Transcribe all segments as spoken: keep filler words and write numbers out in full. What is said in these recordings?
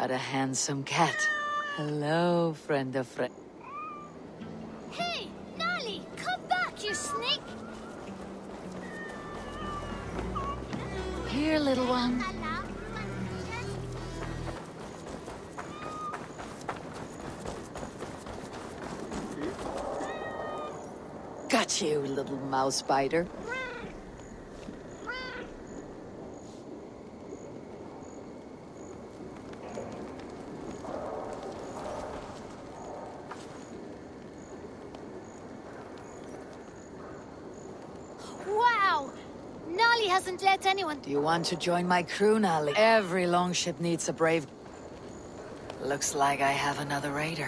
What a handsome cat. Hello, friend of friend. Hey, Nali, come back, you snake! Here, little one. Got you, little mouse biter. Wow! Nali hasn't let anyone... Do you want to join my crew, Nali? Every longship needs a brave... Looks like I have another raider.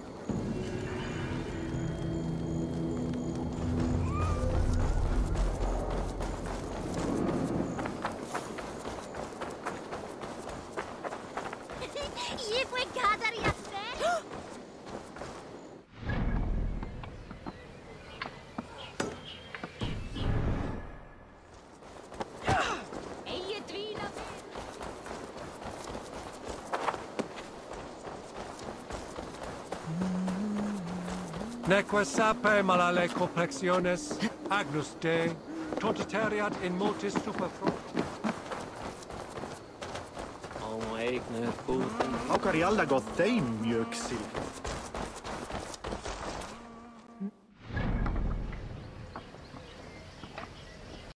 Neque sape malale complexiones, agnus Dei, totiteriat in multis superfro. Oh, eik nu goed. Hakar jälle gått dig mjöksil.